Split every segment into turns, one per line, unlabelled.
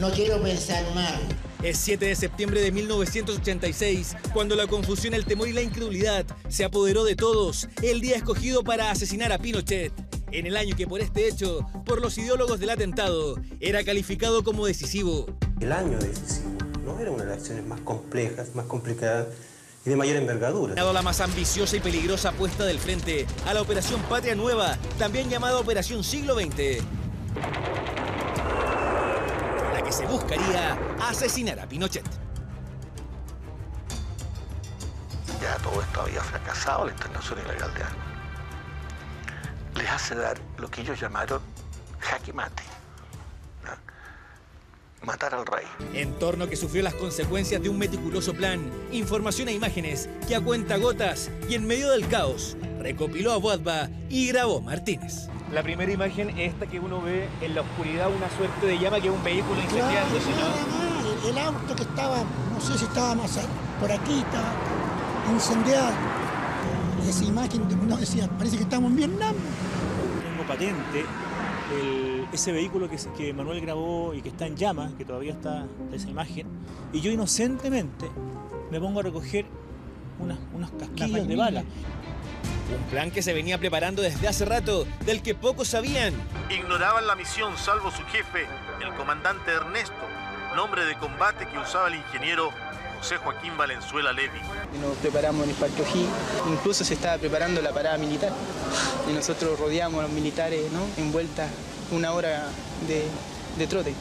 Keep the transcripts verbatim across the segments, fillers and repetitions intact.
No quiero pensar mal.
Es siete de septiembre de mil novecientos ochenta y seis, cuando la confusión, el temor y la incredulidad se apoderó de todos. El día escogido para asesinar a Pinochet. En el año que por este hecho, por los ideólogos del atentado, era calificado como decisivo.
El año decisivo, ¿no? Era una de las acciones más complejas, más complicadas y de mayor envergadura.
Dado la más ambiciosa y peligrosa apuesta del frente a la Operación Patria Nueva, también llamada Operación Siglo veinte. La que se buscaría asesinar a Pinochet.
Ya todo esto había fracasado, la Internación Ilegal de Armas les hace dar lo que ellos llamaron jaque mate, ¿no? Matar al rey.
Entorno que sufrió las consecuencias de un meticuloso plan, información e imágenes que a cuentagotas y en medio del caos recopiló a Boadba y grabó Martínez.
La primera imagen es esta que uno ve en la oscuridad, una suerte de llama que es un vehículo incendiándose, ¿no?
El, el auto que estaba, no sé si estaba más por aquí, estaba incendiado. Esa imagen, no decía, parece que estamos en Vietnam.
Tengo patente el, ese vehículo que, que Manuel grabó y que está en llamas, que todavía está esa imagen, y yo inocentemente me pongo a recoger unas, unos casquillos de bala.
Un plan que se venía preparando desde hace rato, del que pocos sabían.
Ignoraban la misión salvo su jefe, el comandante Ernesto, nombre de combate que usaba el ingeniero José Joaquín Valenzuela Levy.
Nos preparamos en el Parque O'Higgins, incluso se estaba preparando la parada militar y nosotros rodeamos a los militares, ¿no? Envueltas una hora de, de trote.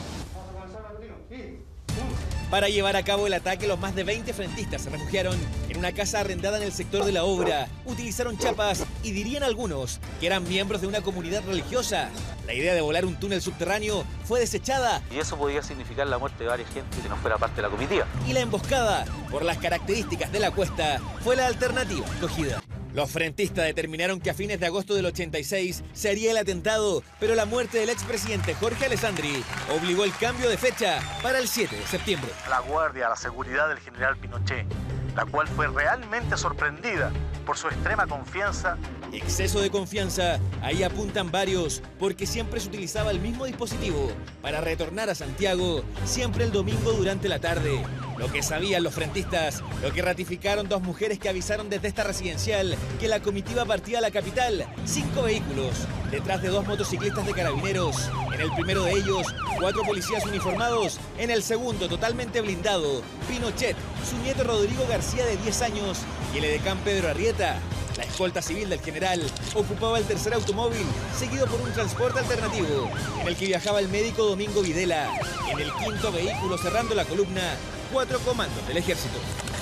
Para llevar a cabo el ataque, los más de veinte frentistas se refugiaron en una casa arrendada en el sector de la Obra. Utilizaron chapas y dirían algunos que eran miembros de una comunidad religiosa. La idea de volar un túnel subterráneo fue desechada.
Y eso podía significar la muerte de varias gente que no fuera parte de la comitiva.
Y la emboscada, por las características de la cuesta, fue la alternativa escogida. Los frentistas determinaron que a fines de agosto del ochenta y seis se haría el atentado, pero la muerte del expresidente Jorge Alessandri obligó el cambio de fecha para el siete de septiembre.
La guardia, la seguridad del general Pinochet, la cual fue realmente sorprendida por su extrema confianza.
Exceso de confianza, ahí apuntan varios, porque siempre se utilizaba el mismo dispositivo para retornar a Santiago, siempre el domingo durante la tarde. Lo que sabían los frentistas, lo que ratificaron dos mujeres que avisaron desde esta residencial que la comitiva partía a la capital. Cinco vehículos, detrás de dos motociclistas de carabineros. En el primero de ellos, cuatro policías uniformados. En el segundo, totalmente blindado, Pinochet, su nieto Rodrigo García de diez años y el edecán Pedro Arrieta. La escolta civil del general ocupaba el tercer automóvil, seguido por un transporte alternativo, en el que viajaba el médico Domingo Videla. En el quinto vehículo, cerrando la columna, cuatro comandos del ejército.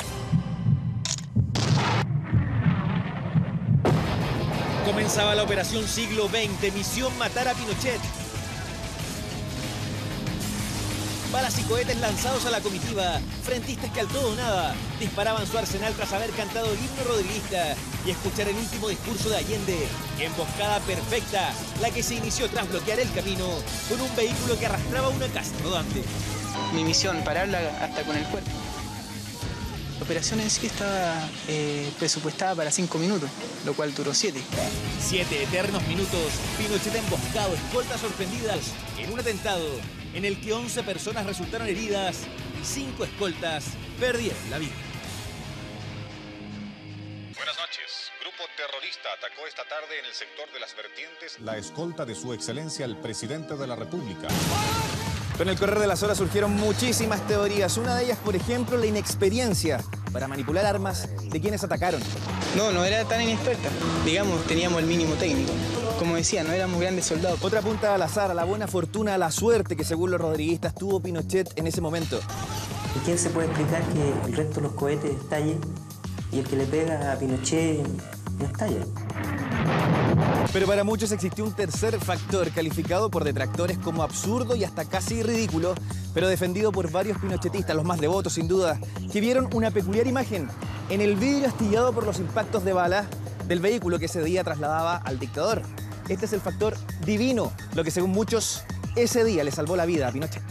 Comenzaba la operación Siglo veinte, misión matar a Pinochet. Balas y cohetes lanzados a la comitiva, frentistas que al todo o nada disparaban su arsenal tras haber cantado el himno rodriguista y escuchar el último discurso de Allende. Emboscada perfecta, la que se inició tras bloquear el camino con un vehículo que arrastraba una casa rodante.
Mi misión, pararla hasta con el cuerpo. La operación en sí estaba eh, presupuestada para cinco minutos, lo cual duró siete.
Siete eternos minutos, Pinochet emboscado, escoltas sorprendidas en un atentado en el que once personas resultaron heridas y cinco escoltas perdieron la vida.
Buenas noches. Grupo terrorista atacó esta tarde en el sector de las vertientes la escolta de su excelencia el presidente de la República.
Con el correr de las horas surgieron muchísimas teorías. Una de ellas, por ejemplo, la inexperiencia para manipular armas de quienes atacaron.
No, no era tan inexperta. Digamos, teníamos el mínimo técnico. Como decía, no éramos grandes soldados.
Otra punta al azar, a la buena fortuna, a la suerte que según los rodriguistas tuvo Pinochet en ese momento.
¿Y quién se puede explicar que el resto de los cohetes estallen y el que le pega a Pinochet no estalla?
Pero para muchos existió un tercer factor calificado por detractores como absurdo y hasta casi ridículo, pero defendido por varios pinochetistas, los más devotos sin duda, que vieron una peculiar imagen en el vidrio astillado por los impactos de bala del vehículo que ese día trasladaba al dictador. Este es el factor divino, lo que según muchos ese día le salvó la vida a Pinochet.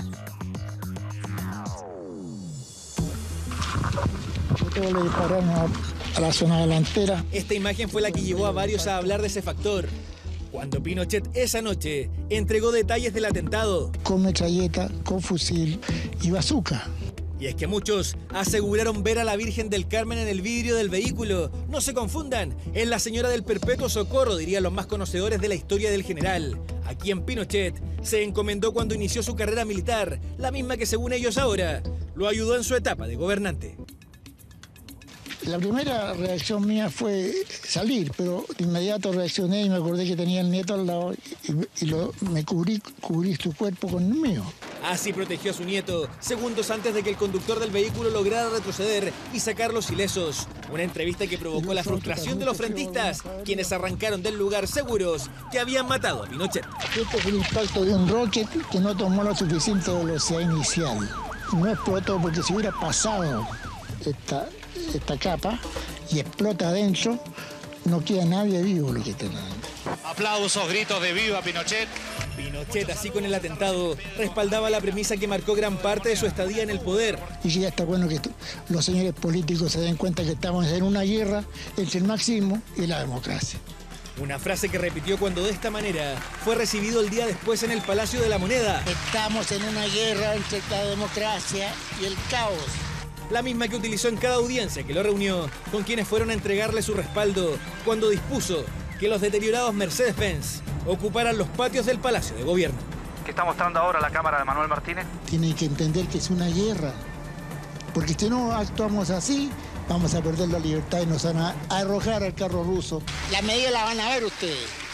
Le dispararon a, a la zona delantera.
Esta imagen fue la que llevó a varios a hablar de ese factor. Cuando Pinochet esa noche entregó detalles del atentado.
Con metralleta, con fusil y bazooka.
Y es que muchos aseguraron ver a la Virgen del Carmen en el vidrio del vehículo. No se confundan, es la señora del Perpetuo Socorro, dirían los más conocedores de la historia del general. A quien Pinochet se encomendó cuando inició su carrera militar, la misma que según ellos ahora lo ayudó en su etapa de gobernante.
La primera reacción mía fue salir, pero de inmediato reaccioné y me acordé que tenía el nieto al lado y, y lo, me cubrí, cubrí su cuerpo con el mío.
Así protegió a su nieto, segundos antes de que el conductor del vehículo lograra retroceder y sacarlos ilesos. Una entrevista que provocó la frustración de los frentistas, quienes arrancaron del lugar seguros que habían matado a Pinochet.
Este fue el impacto de un rocket que no tomó la suficiente velocidad inicial. No explotó porque si hubiera pasado esta, esta capa y explota adentro, no queda nadie vivo lo que está dando.
Aplausos, gritos de viva Pinochet.
Pinochet, así con el atentado, respaldaba la premisa que marcó gran parte de su estadía en el poder.
Y ya está bueno que los señores políticos se den cuenta que estamos en una guerra entre el marxismo y la democracia.
Una frase que repitió cuando de esta manera fue recibido el día después en el Palacio de la Moneda.
Estamos en una guerra entre la democracia y el caos.
La misma que utilizó en cada audiencia que lo reunió con quienes fueron a entregarle su respaldo cuando dispuso que los deteriorados Mercedes-Benz ocuparan los patios del Palacio de Gobierno.
¿Qué está mostrando ahora la cámara de Manuel Martínez?
Tienen que entender que es una guerra, porque si no actuamos así, vamos a perder la libertad y nos van a arrojar al carro ruso. La medida la van a ver ustedes.